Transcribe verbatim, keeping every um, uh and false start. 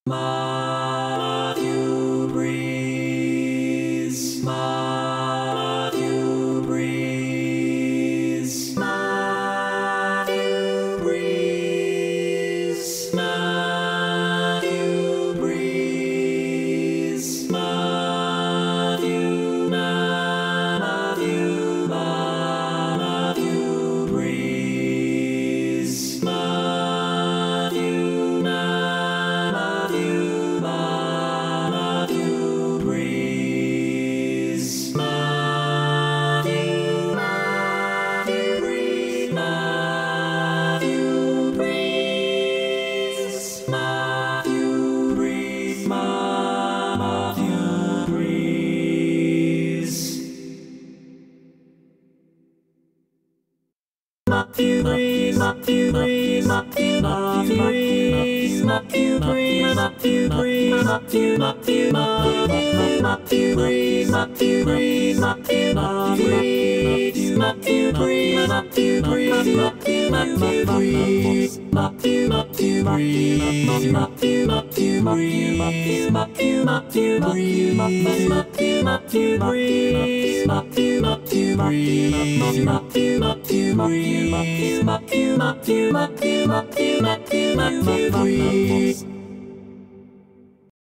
Matthew Breeze, Matthew Breeze, Matthew Breeze, Matthew Breeze, Matthew, Matthew, Matthew Breeze, Matthew, Matthew, Matthew Breeze, Matthew, Matthew Breeze, Matthew Breeze, Matthew Breeze, Matthew Breeze. Matthew Breeze, Matthew Breeze, Matthew, Matthew Breeze, Matthew Breeze, Matthew Breeze, Matthew, Matthew, Matthew Breeze, Matthew Breeze, Matthew, Matthew Breeze, Matthew Breeze, Matthew Breeze, Matthew, Matthew Breeze, Matthew, Matthew Breeze, Matthew, Matthew Breeze, Matthew, Matthew Breeze, Matthew, Matthew Breeze, Matthew, Matthew Breeze, Matthew, Matthew Breeze, Matthew, Matthew, Matthew, Matthew, Matthew, Matthew Breeze.